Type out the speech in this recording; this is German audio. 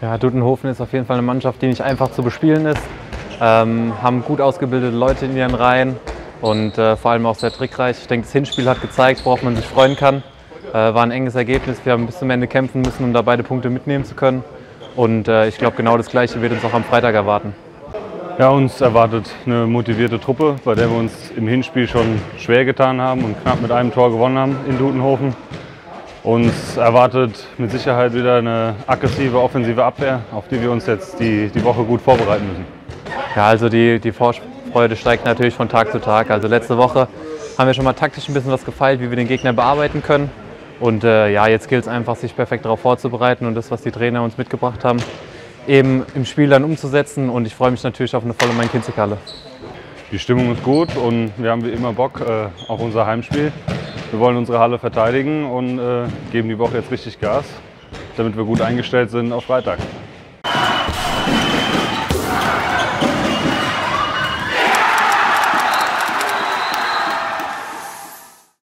Ja, Duttenhofen ist auf jeden Fall eine Mannschaft, die nicht einfach zu bespielen ist. Haben gut ausgebildete Leute in ihren Reihen und vor allem auch sehr trickreich. Ich denke, das Hinspiel hat gezeigt, worauf man sich freuen kann. War ein enges Ergebnis. Wir haben bis zum Ende kämpfen müssen, um da beide Punkte mitnehmen zu können. Und ich glaube, genau das Gleiche wird uns auch am Freitag erwarten. Ja, uns erwartet eine motivierte Truppe, bei der wir uns im Hinspiel schon schwer getan haben und knapp mit einem Tor gewonnen haben in Duttenhofen. Uns erwartet mit Sicherheit wieder eine aggressive, offensive Abwehr, auf die wir uns jetzt die Woche gut vorbereiten müssen. Ja, also die Vorfreude steigt natürlich von Tag zu Tag. Also letzte Woche haben wir schon mal taktisch ein bisschen was gefeilt, wie wir den Gegner bearbeiten können. Und ja, jetzt gilt es einfach, sich perfekt darauf vorzubereiten und das, was die Trainer uns mitgebracht haben, eben im Spiel dann umzusetzen. Und ich freue mich natürlich auf eine volle Main-Kinzig-Halle. Die Stimmung ist gut und wir haben wie immer Bock auf unser Heimspiel. Wir wollen unsere Halle verteidigen und geben die Woche jetzt richtig Gas, damit wir gut eingestellt sind auf Freitag.